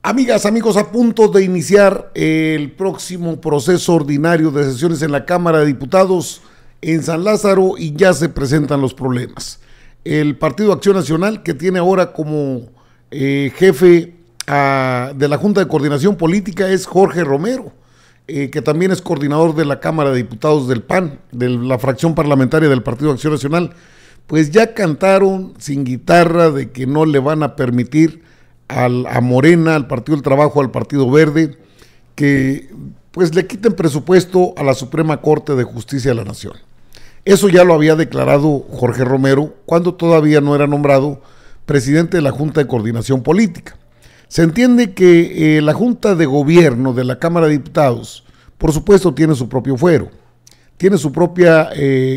Amigas, amigos, a punto de iniciar el próximo proceso ordinario de sesiones en la Cámara de Diputados en San Lázaro y ya se presentan los problemas. El Partido Acción Nacional, que tiene ahora como jefe de la Junta de Coordinación Política, es Jorge Romero, que también es coordinador de la Cámara de Diputados del PAN, de la fracción parlamentaria del Partido Acción Nacional. Pues ya cantaron sin guitarra de que no le van a permitir a Morena, al Partido del Trabajo, al Partido Verde, que pues le quiten presupuesto a la Suprema Corte de Justicia de la Nación. Eso ya lo había declarado Jorge Romero cuando todavía no era nombrado presidente de la Junta de Coordinación Política. Se entiende que la Junta de Gobierno de la Cámara de Diputados, por supuesto, tiene su propio fuero, tiene su propia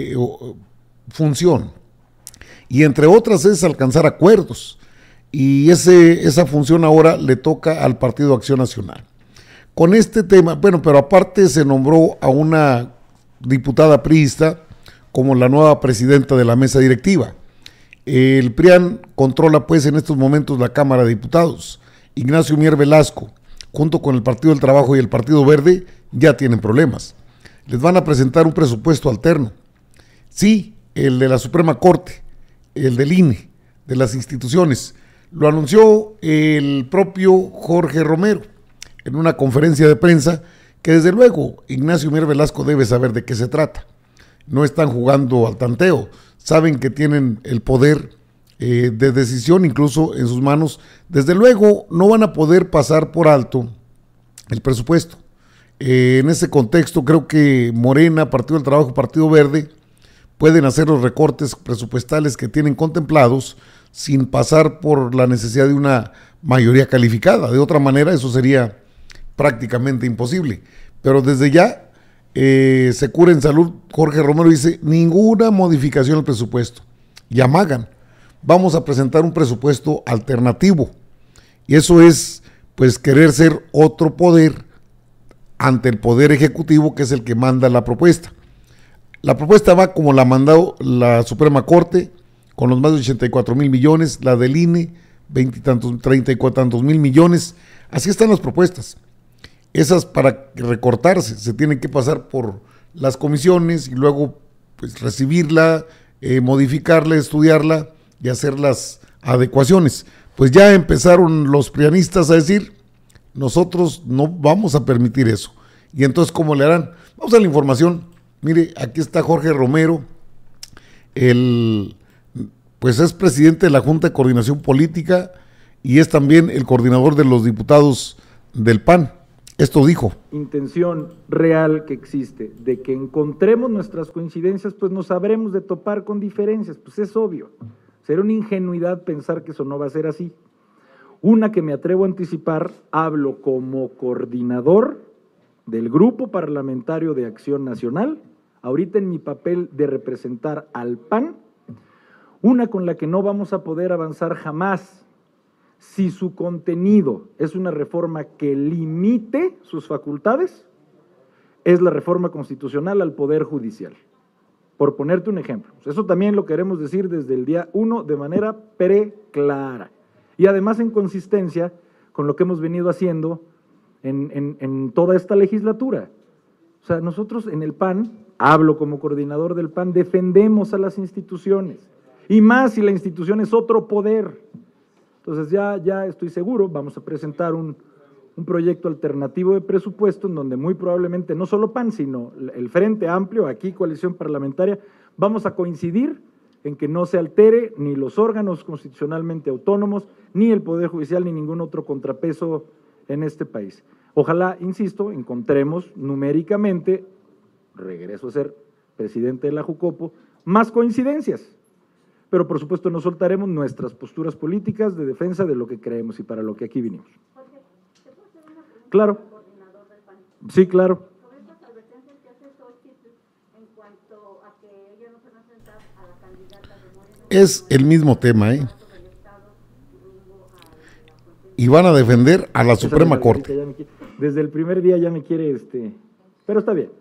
función, y entre otras es alcanzar acuerdos. Y esa función ahora le toca al Partido Acción Nacional. Con este tema, bueno, pero aparte se nombró a una diputada priista como la nueva presidenta de la mesa directiva. El PRIAN controla pues en estos momentos la Cámara de Diputados. Ignacio Mier Velasco, junto con el Partido del Trabajo y el Partido Verde, ya tienen problemas. Les van a presentar un presupuesto alterno. Sí, el de la Suprema Corte, el del INE, de las instituciones. Lo anunció el propio Jorge Romero en una conferencia de prensa que desde luego Ignacio Mier Velasco debe saber de qué se trata. No están jugando al tanteo, saben que tienen el poder de decisión incluso en sus manos. Desde luego no van a poder pasar por alto el presupuesto. En ese contexto creo que Morena, Partido del Trabajo, Partido Verde pueden hacer los recortes presupuestales que tienen contemplados sin pasar por la necesidad de una mayoría calificada. De otra manera, eso sería prácticamente imposible. Pero desde ya, se cura en salud, Jorge Romero dice, ninguna modificación al presupuesto. Y amagan, vamos a presentar un presupuesto alternativo. Y eso es, pues, querer ser otro poder ante el Poder Ejecutivo, que es el que manda la propuesta. La propuesta va como la mandó la Suprema Corte, con los más de 84 mil millones, la del INE, 30 y tantos mil millones. Así están las propuestas. Esas para recortarse, se tienen que pasar por las comisiones y luego pues recibirla, modificarla, estudiarla y hacer las adecuaciones. Pues ya empezaron los prianistas a decir, nosotros no vamos a permitir eso. Y entonces, ¿cómo le harán? Vamos a la información. Mire, aquí está Jorge Romero, pues es presidente de la Junta de Coordinación Política y es también el coordinador de los diputados del PAN. Esto dijo. Intención real que existe de que encontremos nuestras coincidencias, pues nos sabremos de topar con diferencias, pues es obvio. Será una ingenuidad pensar que eso no va a ser así. Una que me atrevo a anticipar, hablo como coordinador del Grupo Parlamentario de Acción Nacional, ahorita en mi papel de representar al PAN, una con la que no vamos a poder avanzar jamás si su contenido es una reforma que limite sus facultades, es la reforma constitucional al Poder Judicial. Por ponerte un ejemplo. Eso también lo queremos decir desde el día 1 de manera preclara. Y además en consistencia con lo que hemos venido haciendo en toda esta legislatura. O sea, nosotros en el PAN, hablo como coordinador del PAN, defendemos a las instituciones. Y más si la institución es otro poder. Entonces ya estoy seguro, vamos a presentar un proyecto alternativo de presupuesto en donde muy probablemente no solo PAN, sino el Frente Amplio, aquí coalición parlamentaria, vamos a coincidir en que no se altere ni los órganos constitucionalmente autónomos, ni el Poder Judicial, ni ningún otro contrapeso en este país. Ojalá, insisto, encontremos numéricamente, regreso a ser presidente de la Jucopo, más coincidencias. Pero por supuesto no soltaremos nuestras posturas políticas de defensa de lo que creemos y para lo que aquí vinimos. Jorge, ¿te puedo hacer una pregunta claro. al coordinador del PAN? Sí, claro. Sobre estas advertencias que hace Xochitl en cuanto a que ella no se va a enfrentar a la candidata de Morena. Es el mismo tema, y van a defender a la Suprema Corte. Desde el primer día ya me quiere, pero está bien.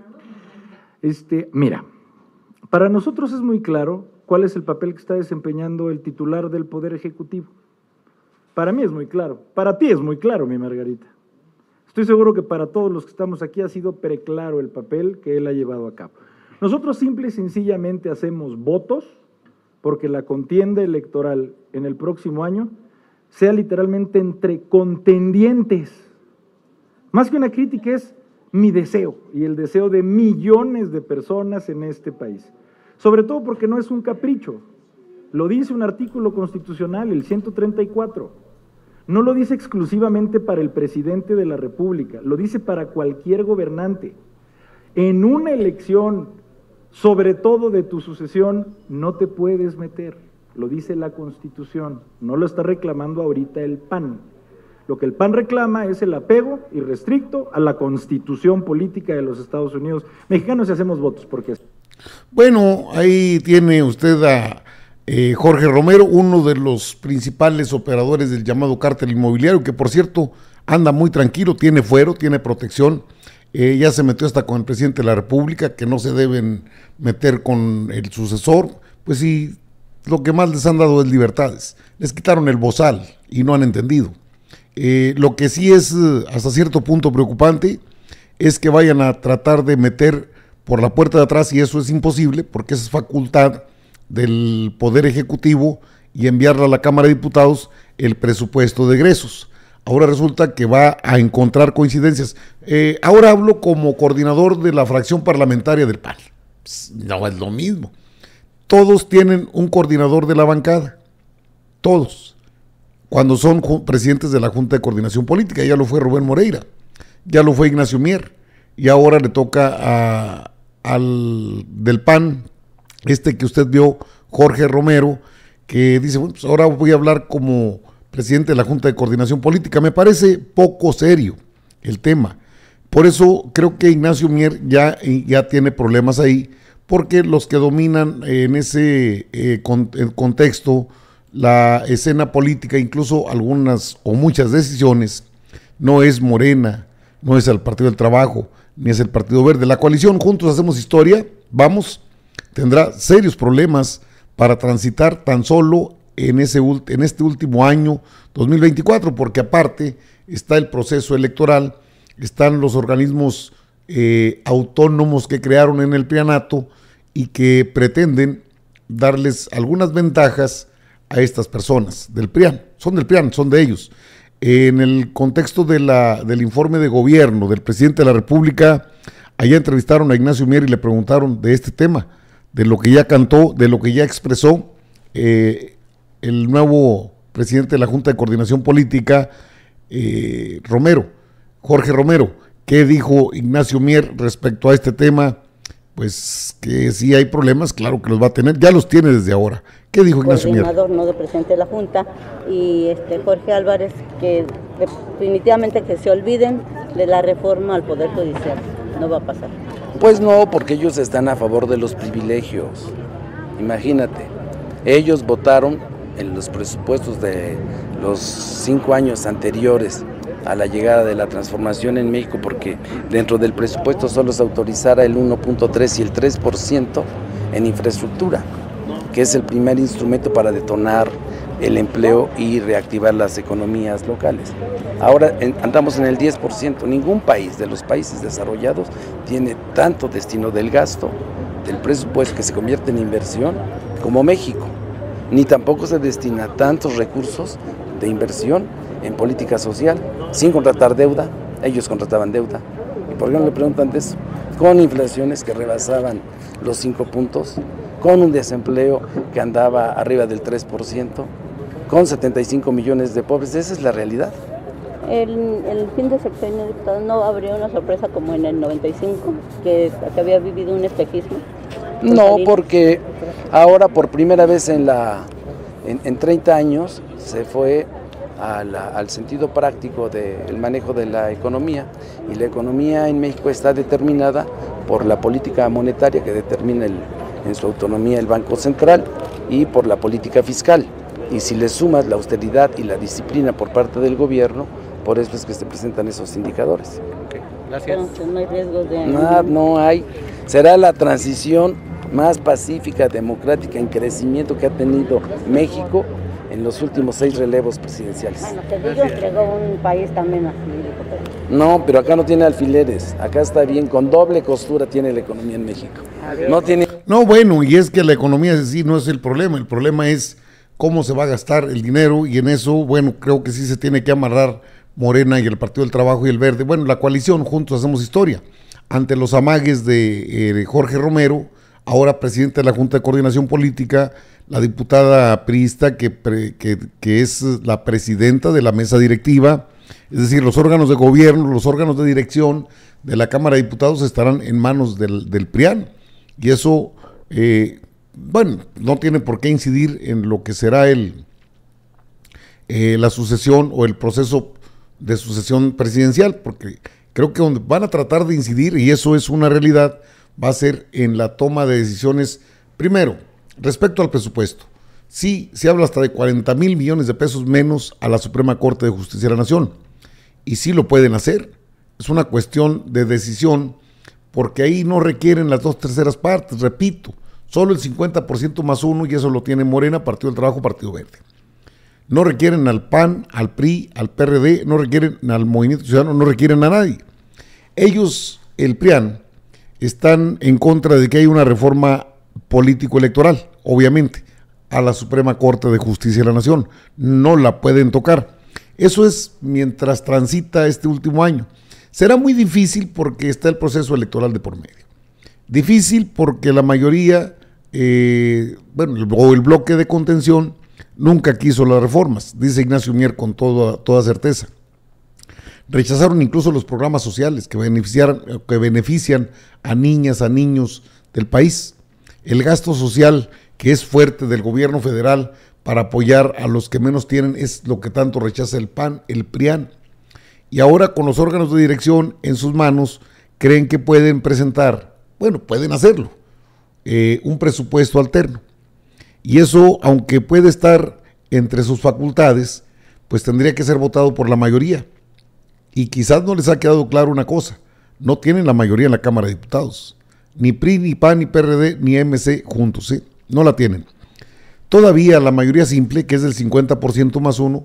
Mira, para nosotros es muy claro cuál es el papel que está desempeñando el titular del Poder Ejecutivo. Para mí es muy claro, para ti es muy claro, mi Margarita. Estoy seguro que para todos los que estamos aquí ha sido preclaro el papel que él ha llevado a cabo. Nosotros simple y sencillamente hacemos votos porque la contienda electoral en el próximo año sea literalmente entre contendientes. Más que una crítica es mi deseo y el deseo de millones de personas en este país. Sobre todo porque no es un capricho, lo dice un artículo constitucional, el 134. No lo dice exclusivamente para el presidente de la República, lo dice para cualquier gobernante. En una elección, sobre todo de tu sucesión, no te puedes meter, lo dice la Constitución, no lo está reclamando ahorita el PAN. Lo que el PAN reclama es el apego irrestricto a la Constitución política de los Estados Unidos. Mexicanos y hacemos votos, porque... Bueno, ahí tiene usted a Jorge Romero, uno de los principales operadores del llamado cártel inmobiliario, que por cierto anda muy tranquilo, tiene fuero, tiene protección, ya se metió hasta con el presidente de la República, que no se deben meter con el sucesor, pues sí, lo que más les han dado es libertades, les quitaron el bozal y no han entendido. Lo que sí es hasta cierto punto preocupante es que vayan a tratar de meter por la puerta de atrás, y eso es imposible porque es facultad del Poder Ejecutivo, y enviarle a la Cámara de Diputados el presupuesto de egresos. Ahora resulta que va a encontrar coincidencias. Ahora hablo como coordinador de la fracción parlamentaria del PAN. No es lo mismo. Todos tienen un coordinador de la bancada. Todos. Cuando son presidentes de la Junta de Coordinación Política. Ya lo fue Rubén Moreira, ya lo fue Ignacio Mier, y ahora le toca al del PAN, que usted vio, Jorge Romero, que dice, bueno, pues ahora voy a hablar como presidente de la Junta de Coordinación Política. Me parece poco serio el tema. Por eso creo que Ignacio Mier ya tiene problemas ahí, porque los que dominan en ese contexto la escena política, incluso algunas o muchas decisiones, no es Morena, no es el Partido del Trabajo, ni es el Partido Verde. La coalición Juntos Hacemos Historia, vamos, tendrá serios problemas para transitar tan solo en este último año 2024, porque aparte está el proceso electoral, están los organismos autónomos que crearon en el PRIANato y que pretenden darles algunas ventajas a estas personas del PRIAN, son de ellos. En el contexto del informe de gobierno del presidente de la República, allá entrevistaron a Ignacio Mier y le preguntaron de este tema, de lo que ya cantó, de lo que ya expresó el nuevo presidente de la Junta de Coordinación Política, Jorge Romero. ¿Qué dijo Ignacio Mier respecto a este tema? Pues que sí hay problemas, claro que los va a tener, ya los tiene desde ahora. ¿Qué dijo Ignacio Mier? Coordinador, no de presidente de la Junta, y Jorge Álvarez, que definitivamente que se olviden de la reforma al Poder Judicial, no va a pasar. Pues no, porque ellos están a favor de los privilegios. Imagínate, ellos votaron en los presupuestos de los 5 años anteriores a la llegada de la transformación en México, porque dentro del presupuesto solo se autorizara el 1.3 y el 3% en infraestructura, que es el primer instrumento para detonar el empleo y reactivar las economías locales. Ahora andamos en el 10%. Ningún país de los países desarrollados tiene tanto destino del gasto, del presupuesto que se convierte en inversión como México. Ni tampoco se destina tantos recursos de inversión en política social, sin contratar deuda. Ellos contrataban deuda. ¿Y por qué no le preguntan de eso? Con inflaciones que rebasaban los 5 puntos, con un desempleo que andaba arriba del 3%, con 75 millones de pobres. Esa es la realidad. El fin de sexenio, diputado, ¿no habría una sorpresa como en el 95, que había vivido un espejismo? No, porque ahora por primera vez en 30 años se fue al sentido práctico del manejo de la economía, y la economía en México está determinada por la política monetaria, que determina en su autonomía el Banco Central, y por la política fiscal. Y si le sumas la austeridad y la disciplina por parte del gobierno, por eso es que se presentan esos indicadores. Okay, gracias. Entonces, no hay riesgos de... No hay. Será la transición más pacífica, democrática, en crecimiento que ha tenido México en los últimos 6 relevos presidenciales. Bueno, Cedillo entregó un país también así, dijo, pero... No, pero acá no tiene alfileres, acá está bien, con doble costura tiene la economía en México. No tiene... No, bueno, y es que la economía en sí no es el problema es cómo se va a gastar el dinero, y en eso, bueno, creo que sí se tiene que amarrar Morena y el Partido del Trabajo y el Verde. Bueno, la coalición, juntos hacemos historia. Ante los amagues de Jorge Romero, ahora presidente de la Junta de Coordinación Política, la diputada priista que es la presidenta de la mesa directiva, es decir, los órganos de gobierno, los órganos de dirección de la Cámara de Diputados estarán en manos del PRIAN, y eso, bueno, no tiene por qué incidir en lo que será la sucesión o el proceso de sucesión presidencial, porque creo que donde van a tratar de incidir, y eso es una realidad, va a ser en la toma de decisiones. Primero, respecto al presupuesto, sí, se habla hasta de 40,000 millones de pesos menos a la Suprema Corte de Justicia de la Nación, y sí lo pueden hacer, es una cuestión de decisión, porque ahí no requieren las 2/3 partes, repito, solo el 50% más uno, y eso lo tiene Morena, Partido del Trabajo, Partido Verde. No requieren al PAN, al PRI, al PRD, no requieren al Movimiento Ciudadano, no requieren a nadie. Ellos, el PRIAN, están en contra de que haya una reforma político-electoral, obviamente, a la Suprema Corte de Justicia de la Nación. No la pueden tocar. Eso es mientras transita este último año. Será muy difícil porque está el proceso electoral de por medio. Difícil porque la mayoría, o el bloque de contención, nunca quiso las reformas, dice Ignacio Mier con toda certeza. Rechazaron incluso los programas sociales que benefician a niñas, a niños del país. El gasto social, que es fuerte del gobierno federal para apoyar a los que menos tienen, es lo que tanto rechaza el PAN, el PRIAN. Y ahora, con los órganos de dirección en sus manos, creen que pueden presentar, bueno, pueden hacerlo, un presupuesto alterno. Y eso, aunque puede estar entre sus facultades, pues tendría que ser votado por la mayoría. Y quizás no les ha quedado claro una cosa: no tienen la mayoría en la Cámara de Diputados. Ni PRI, ni PAN, ni PRD, ni MC juntos, no la tienen. Todavía la mayoría simple, que es del 50% más uno,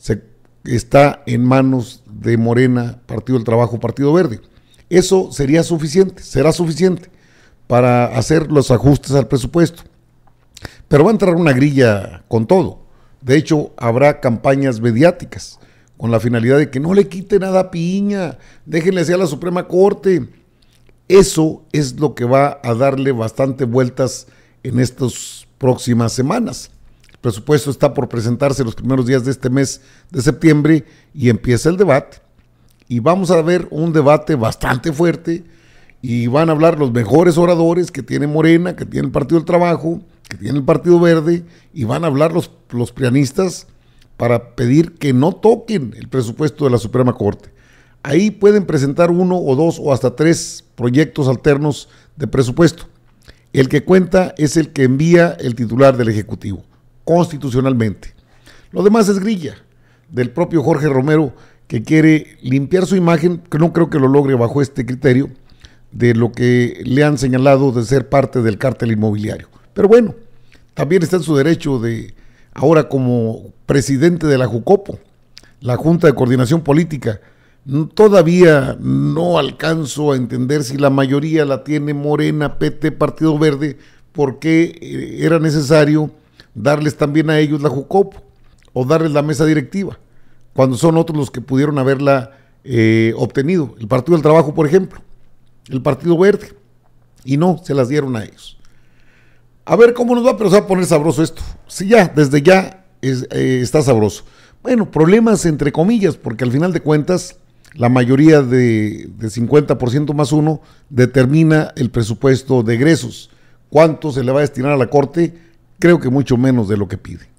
está en manos de Morena, Partido del Trabajo, Partido Verde. Eso será suficiente para hacer los ajustes al presupuesto. Pero va a entrar una grilla con todo. De hecho, habrá campañas mediáticas con la finalidad de que no le quite nada a Piña, déjenle hacia la Suprema Corte. Eso es lo que va a darle bastante vueltas en estas próximas semanas. El presupuesto está por presentarse los primeros días de este mes de septiembre y empieza el debate. Y vamos a ver un debate bastante fuerte, y van a hablar los mejores oradores que tiene Morena, que tiene el Partido del Trabajo, que tiene el Partido Verde, y van a hablar los prianistas para pedir que no toquen el presupuesto de la Suprema Corte. Ahí pueden presentar 1 o 2 o hasta 3 proyectos alternos de presupuesto. El que cuenta es el que envía el titular del Ejecutivo, constitucionalmente. Lo demás es grilla del propio Jorge Romero, que quiere limpiar su imagen, que no creo que lo logre bajo este criterio, de lo que le han señalado de ser parte del cártel inmobiliario. Pero bueno, también está en su derecho de, ahora como presidente de la JUCOPO, la Junta de Coordinación Política. Todavía no alcanzo a entender si la mayoría la tiene Morena, PT, Partido Verde, por qué era necesario darles también a ellos la JUCOPO o darles la mesa directiva, cuando son otros los que pudieron haberla obtenido. El Partido del Trabajo, por ejemplo, el Partido Verde, y no, se las dieron a ellos. A ver cómo nos va, pero se va a poner sabroso esto. Sí, ya, desde ya está sabroso. Bueno, problemas entre comillas, porque al final de cuentas, la mayoría de 50% más uno determina el presupuesto de egresos. ¿Cuánto se le va a destinar a la Corte? Creo que mucho menos de lo que pide.